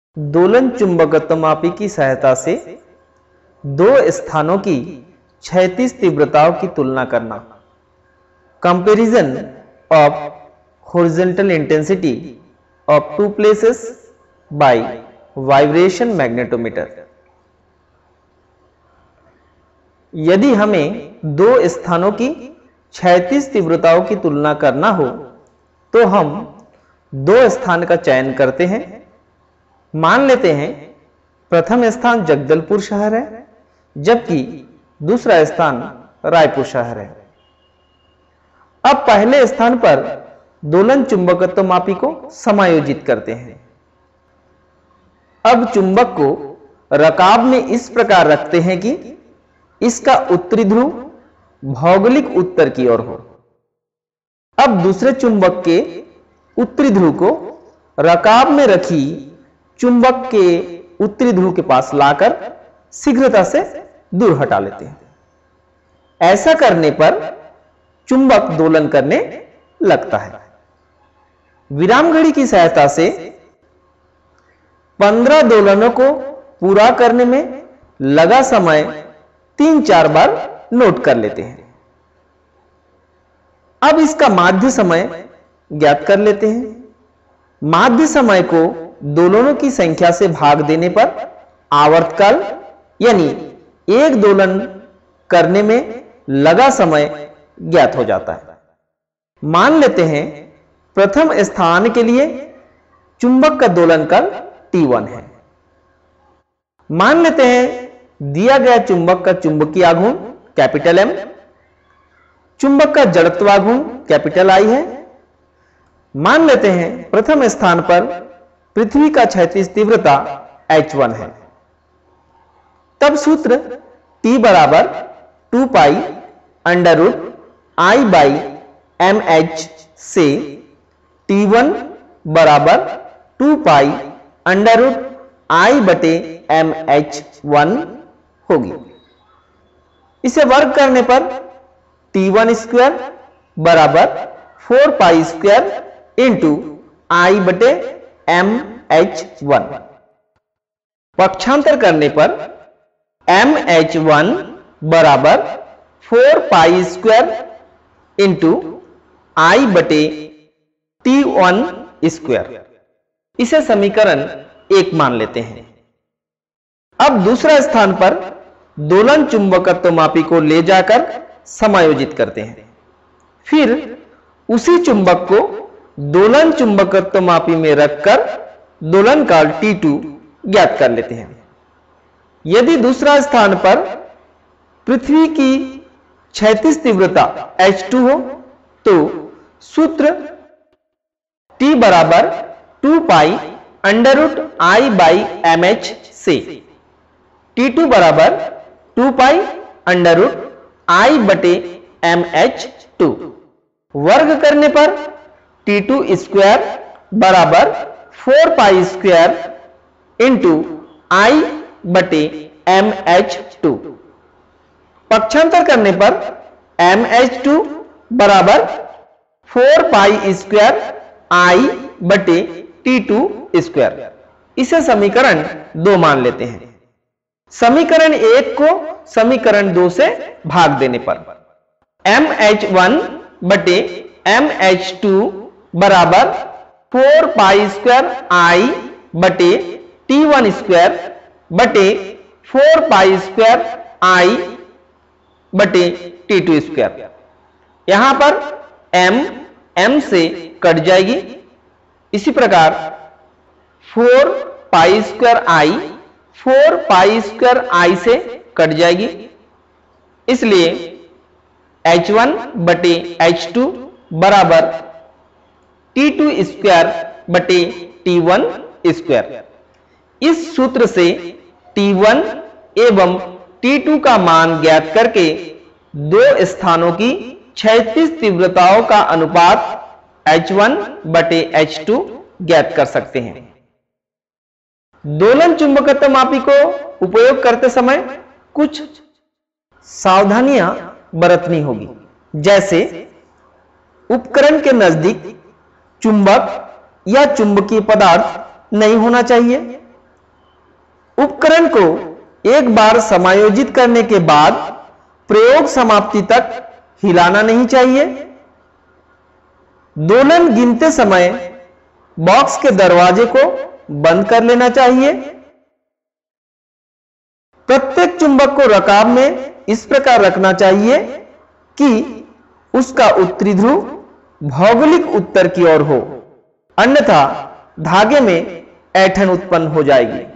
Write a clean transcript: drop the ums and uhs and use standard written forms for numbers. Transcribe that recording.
दोलन चुंबकत्वमापी की सहायता से दो स्थानों की क्षैतिज तीव्रताओं की तुलना करना। Comparison of horizontal intensity of two places by vibration magnetometer. यदि हमें दो स्थानों की क्षैतिज तीव्रताओं की तुलना करना हो तो हम दो स्थान का चयन करते हैं। मान लेते हैं प्रथम स्थान जगदलपुर शहर है जबकि दूसरा स्थान रायपुर शहर है। अब पहले स्थान पर दोलन चुंबकत्वमापी को समायोजित करते हैं। अब चुंबक को रकाब में इस प्रकार रखते हैं कि इसका उत्तरी ध्रुव भौगोलिक उत्तर की ओर हो। अब दूसरे चुंबक के उत्तरी ध्रुव को रकाब में रखी चुंबक के उत्तरी ध्रुव के पास लाकर शीघ्रता से दूर हटा लेते हैं। ऐसा करने पर चुंबक दोलन करने लगता है। विराम घड़ी की सहायता से 15 दोलनों को पूरा करने में लगा समय 3-4 बार नोट कर लेते हैं। अब इसका माध्य समय ज्ञात कर लेते हैं। माध्य समय को दोलनों की संख्या से भाग देने पर आवर्तकाल यानी एक दोलन करने में लगा समय ज्ञात हो जाता है। मान लेते हैं प्रथम स्थान के लिए चुंबक का दोलन काल T1 है। मान लेते हैं दिया गया चुंबक का चुंबकीय आघूर्ण कैपिटल M, चुंबक का जड़त्वाघूर्ण कैपिटल I है। मान लेते हैं प्रथम स्थान पर पृथ्वी का क्षैतिज तीव्रता H1 है। तब सूत्र T बराबर 2 pi under root I by MH से T1 बराबर 2 पाई अंडर रूट I बटे MH1 होगी। इसे वर्ग करने पर T1 स्क्वायर बराबर 4 पाई स्क्वायर इंटू I बटे MH1। पक्षांतर करने पर MH1 बराबर 4 पाई स्क्वायर इंटू I बटे T1 स्क्वायर। इसे समीकरण 1 मान लेते हैं। अब दूसरा स्थान पर दोलन चुंबकत्वमापी को ले जाकर समायोजित करते हैं। फिर उसी चुंबक को दोलन चुंबकत्वमापी में रखकर दोलन काल T2 ज्ञात कर लेते हैं। यदि दूसरा स्थान पर पृथ्वी की क्षैतिज तीव्रता H2 हो तो सूत्र T बराबर 2 pi under root I by MH से T2 बराबर 2 पाई अंडर रूट I बटे MH2 वर्ग करने पर T2 स्क्वायर बराबर 4 पाई स्क्वायर इंटू I बटे MH2। पक्षांतर करने पर MH2 बराबर 4 पाई स्क्वायर I बटे T2 स्क्वायर। इसे समीकरण 2 मान लेते हैं। समीकरण 1 को समीकरण 2 से भाग देने पर MH1 बटे MH2 बराबर 4 पाई स्क्वायर I बटे T1 स्क्वायर बटे 4 पाई स्क्वायर I बटे T2 स्क्वायर। यहां पर M से कट जाएगी। इसी प्रकार 4 pi square I 4 pi square I से कट जाएगी। इसलिए H1 बटे H2 बराबर T2 स्क्वायर बटे T1 स्क्वायर। इस सूत्र से T1 एवं T2 का मान ज्ञात करके दो स्थानों की क्षैतिज तीव्रताओं का अनुपात H1 बटे H2 ज्ञात कर सकते हैं। दोलन चुंबकत्वमापी को उपयोग करते समय कुछ सावधानियां बरतनी होगी। जैसे उपकरण के नजदीक चुंबक या चुंबकीय पदार्थ नहीं होना चाहिए। उपकरण को एक बार समायोजित करने के बाद प्रयोग समाप्ति तक हिलाना नहीं चाहिए। दोलन गिनते समय बॉक्स के दरवाजे को बंद कर लेना चाहिए। प्रत्येक चुंबक को रकाब में इस प्रकार रखना चाहिए कि उसका उत्तरी ध्रुव भौगोलिक उत्तर की ओर हो, अन्यथा धागे में ऐंठन उत्पन्न हो जाएगी।